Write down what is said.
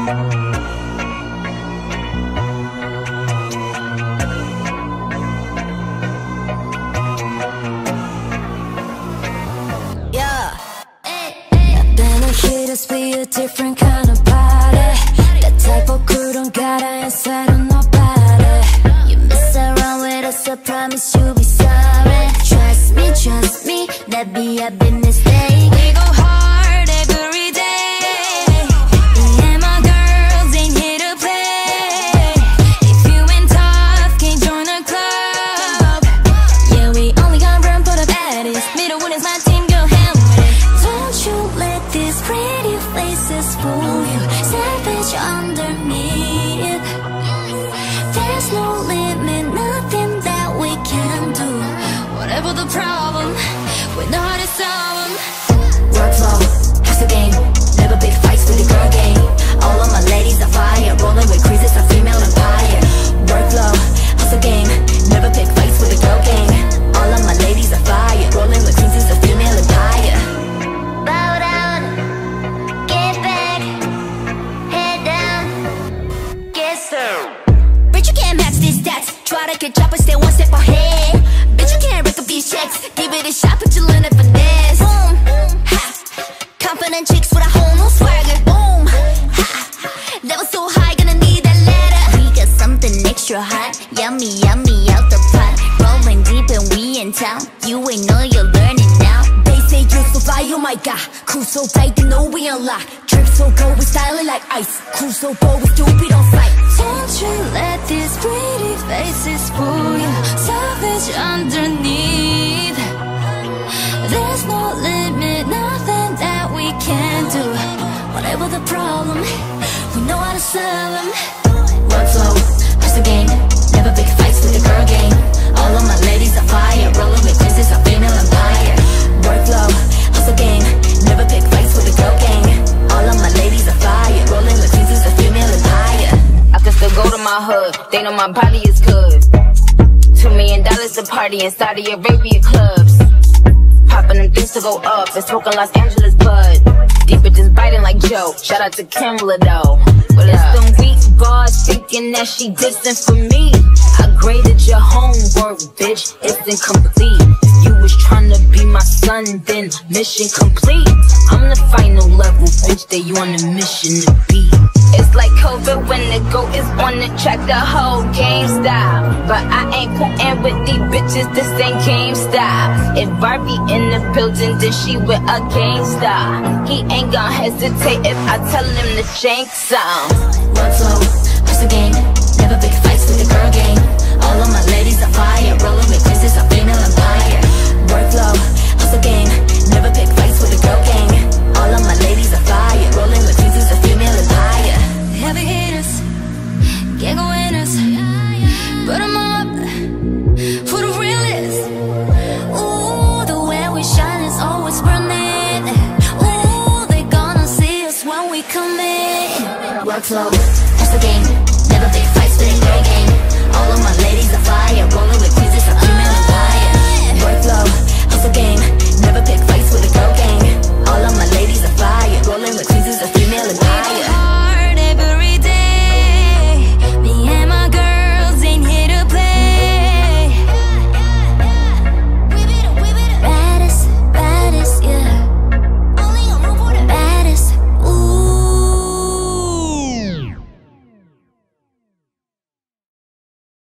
Be a different kind of party. That type of girl don't gotta inside of nobody. You mess around with us, I promise you'll be sorry. Trust me, that be a big mistake. We go hard every day. Me and my girls ain't here to play. If you ain't tough, can't join a club. Yeah, we only got room for the baddies. Middle one is my team, go ham with it. Don't you let this pretty faces fool you. Savage underneath. There's no limit, nothing that we can do. Whatever the problem, we know how to solve them. Workflow, hustle game. Never big fights with the girl game. All of my ladies are fire. Rolling with creases, a female empire. Workflow, hustle game. Never pick fights with the girl game. All of my ladies are fire. Rolling with creases, a female empire. Bow down, get back, head down, get served. Bitch, you can't match these stats. Try to catch up and stay one step ahead. Bitch, you can't rack up these checks. Give it a shot, but you learn it finesse. Boom, ha. Confident chicks with a whole new swagger. Boom, ha. Never so high, gonna need that ladder. We got something extra hot, yummy, yummy out the pot. Rolling deep and we in town. You ain't know you're learning now. They say you're so fly, oh my god. Cruise so tight, they know we unlock. Drip so cold, we styling like ice. Cruise so bold, we stupid on sight. Don't you let these pretty faces fool you. Savage underneath. There's no limit, nothing that we can't do. Whatever the problem, we know how to solve them. Workflow, hustle game. Never big fights with the girl game. All of my ladies are fire. Rolling with princess, a female empire. Workflow, hustle game. Never pick fights with the girl game. All of my ladies are fire. Rolling with princess, a female empire. I can still go to my hood. They know my body is good. $2 million to party in Saudi Arabia clubs. Popping them things to go up and smoking Los Angeles bud. Deep bitches biting like Joe. Shout out to Kimla though. But it's them weak bars thinking that she distant for me. I graded your homework, bitch. It's incomplete. You was trying to be my son, then mission complete. I'm the final level, bitch, that you on a mission to be. It's like COVID when the GOAT is on the track, the whole game stop. But I ain't putting with these bitches, this ain't game stop. If Barbie in the building, then she with a gangsta. He ain't gon' hesitate if I tell him to change some. Workflow, hustle game. Never big fights with the girl game. All of my ladies are fire. Rolling with princess, a female empire. Workflow, hustle game. Never pick fights with the girl gang. All of my ladies are fire. Rolling with princess, a female empire. Heavy hitters, get go winners. Put them up for the realest. Ooh, the way we shine is always burning. Ooh, they gonna see us when we come in. Workflow, hustle game. Never big fights with the girl gang. All of my ladies are fire. Rolling